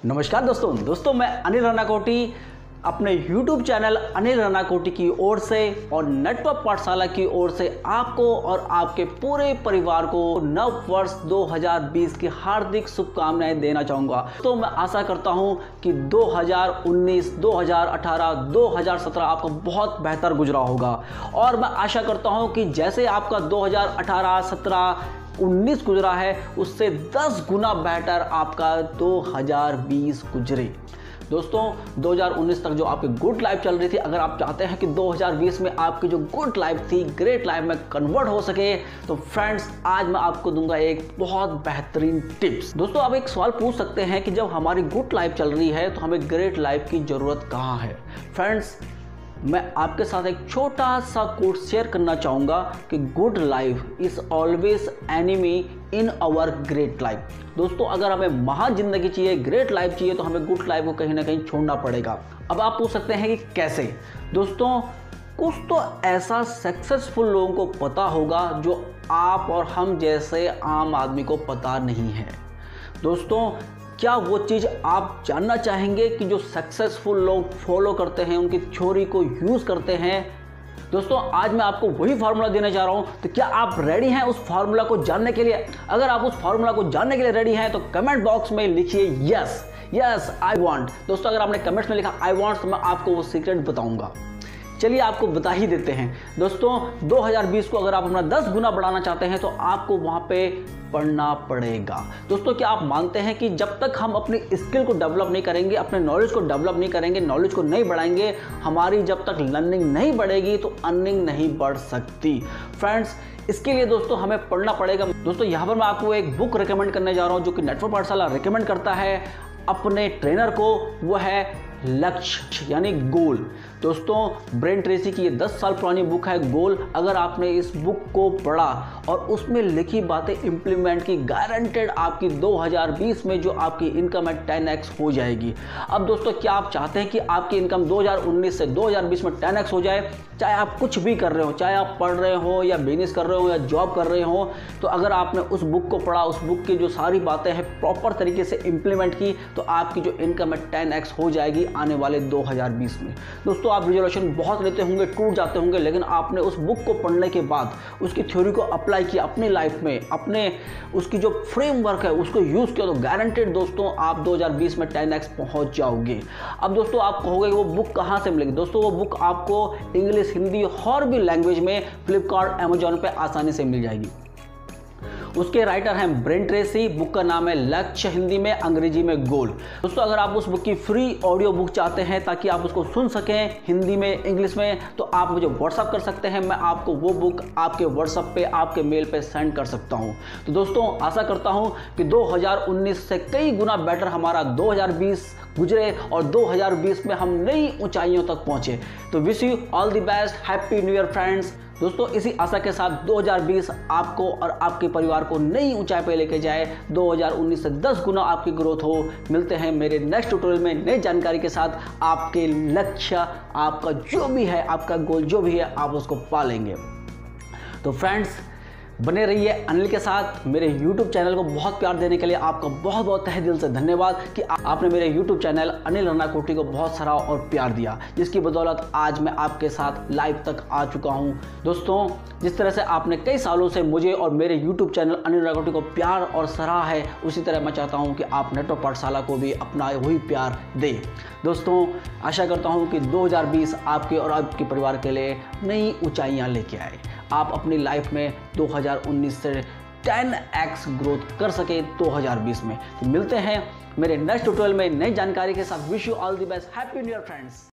नमस्कार दोस्तों मैं अनिल रनाकोटी अपने YouTube चैनल अनिल रनाकोटी की ओर से और नेटवर्क पाठशाला की ओर से आपको और आपके पूरे परिवार को नव वर्ष 2020 की हार्दिक शुभकामनाएं देना चाहूँगा। तो मैं आशा करता हूँ कि 2019, 2018, 2017 आपका बहुत बेहतर गुजरा होगा और मैं आशा करता हूँ कि जैसे आपका 2018, 17, 19 गुजरा है उससे 10 गुना बेहतर आपका 2020 गुजरे। दोस्तों 2019 तक जो आपकी गुड लाइफ चल रही थी, अगर आप चाहते हैं कि 2020 में आपकी जो गुड लाइफ थी ग्रेट लाइफ में कन्वर्ट हो सके, तो फ्रेंड्स आज मैं आपको दूंगा एक बहुत बेहतरीन टिप्स। दोस्तों आप एक सवाल पूछ सकते हैं कि जब हमारी गुड लाइफ चल रही है तो हमें ग्रेट लाइफ की ज़रूरत कहाँ है। फ्रेंड्स मैं आपके साथ एक छोटा सा कोट शेयर करना चाहूँगा कि good life is always enemy in our great life. दोस्तों अगर हमें महान जिंदगी चाहिए, ग्रेट लाइफ चाहिए, तो हमें गुड लाइफ को कहीं ना कहीं छोड़ना पड़ेगा। अब आप पूछ सकते हैं कि कैसे। दोस्तों कुछ तो ऐसा सक्सेसफुल लोगों को पता होगा जो आप और हम जैसे आम आदमी को पता नहीं है। दोस्तों क्या वो चीज़ आप जानना चाहेंगे कि जो सक्सेसफुल लोग फॉलो करते हैं, उनकी थ्योरी को यूज़ करते हैं। दोस्तों आज मैं आपको वही फार्मूला देने जा रहा हूं, तो क्या आप रेडी हैं उस फार्मूला को जानने के लिए? अगर आप उस फार्मूला को जानने के लिए रेडी हैं तो कमेंट बॉक्स में लिखिए यस आई वांट। दोस्तों अगर आपने कमेंट्स में लिखा आई वांट तो मैं आपको वो सीक्रेट बताऊंगा। चलिए आपको बता ही देते हैं। दोस्तों 2020 को अगर आप अपना 10 गुना बढ़ाना चाहते हैं तो आपको वहाँ पे पढ़ना पड़ेगा। दोस्तों क्या आप मानते हैं कि जब तक हम अपनी स्किल को डेवलप नहीं करेंगे, अपने नॉलेज को डेवलप नहीं करेंगे, नॉलेज को नहीं बढ़ाएंगे, हमारी जब तक लर्निंग नहीं बढ़ेगी तो अर्निंग नहीं बढ़ सकती। फ्रेंड्स इसके लिए दोस्तों हमें पढ़ना पड़ेगा। दोस्तों यहाँ पर मैं आपको एक बुक रिकमेंड करने जा रहा हूँ जो कि नेटवर्क पाठशाला रिकमेंड करता है अपने ट्रेनर को। वो है लक्ष्य यानी गोल। दोस्तों ब्रेन ट्रेसी की ये 10 साल पुरानी बुक है गोल। अगर आपने इस बुक को पढ़ा और उसमें लिखी बातें इम्प्लीमेंट की, गारंटेड आपकी 2020 में जो आपकी इनकम है 10x हो जाएगी। अब दोस्तों क्या आप चाहते हैं कि आपकी इनकम 2019 से 2020 में 10x हो जाए? चाहे आप कुछ भी कर रहे हो, चाहे आप पढ़ रहे हो या बिजनेस कर रहे हो या जॉब कर रहे हो, तो अगर आपने उस बुक को पढ़ा, उस बुक की जो सारी बातें हैं प्रॉपर तरीके से इम्प्लीमेंट की, तो आपकी जो इनकम है 10x हो जाएगी आने वाले 2020 में। दोस्तों आप रिजोल्यूशन बहुत लेते होंगे, टूट जाते होंगे, लेकिन आपने उस बुक को पढ़ने के बाद उसकी थ्योरी को अप्लाई किया अपनी लाइफ में, अपने उसकी जो फ्रेमवर्क है उसको यूज़ किया, तो गारंटेड दोस्तों आप 2020 में 10x पहुंच जाओगे। अब दोस्तों आप कहोगे वो बुक कहाँ से मिलेगी? दोस्तों वो बुक आपको इंग्लिश, हिंदी और भी लैंग्वेज में फ्लिपकार्ट, अमेजॉन पे आसानी से मिल जाएगी। उसके राइटर हैं ब्रेन ट्रेसी, बुक का नाम है लक्ष्य, हिंदी में, अंग्रेजी में गोल। दोस्तों अगर आप उस बुक की फ्री ऑडियो बुक चाहते हैं ताकि आप उसको सुन सकें हिंदी में, इंग्लिश में, तो आप मुझे व्हाट्सअप कर सकते हैं। मैं आपको वो बुक आपके व्हाट्सअप पे, आपके मेल पे सेंड कर सकता हूं। तो दोस्तों आशा करता हूं कि 2019 से कई गुना बेटर हमारा 2020 गुजरे और 2020 में हम नई ऊंचाइयों तक पहुंचे। तो wish you all the best, happy new year friends. दोस्तों इसी आशा के साथ 2020 आपको और आपके परिवार को नई ऊंचाई पे लेके जाए, 2019 से 10 गुना आपकी ग्रोथ हो। मिलते हैं मेरे नेक्स्ट ट्यूटोरियल में नई जानकारी के साथ। आपके लक्ष्य, आपका जो भी है, आपका गोल जो भी है, आप उसको पालेंगे। तो फ्रेंड्स बने रहिए अनिल के साथ। मेरे YouTube चैनल को बहुत प्यार देने के लिए आपका बहुत बहुत तहे दिल से धन्यवाद कि आपने मेरे YouTube चैनल अनिल रनाकोटी को बहुत सराहा और प्यार दिया, जिसकी बदौलत आज मैं आपके साथ लाइव तक आ चुका हूं। दोस्तों जिस तरह से आपने कई सालों से मुझे और मेरे YouTube चैनल अनिल रनाकोटी को प्यार और सराहा है, उसी तरह मैं चाहता हूं कि आप नेटवर्क पाठशाला को भी अपना वही प्यार दें। दोस्तों आशा करता हूं कि 2020 आपके और आपके परिवार के लिए नई ऊंचाइयां लेके आए, आप अपनी लाइफ में 2019 से 10x ग्रोथ कर सके 2020 में। तो मिलते हैं मेरे नेक्स्ट ट्यूटोरियल में नई जानकारी के साथ। Wish you all the best, happy new year friends.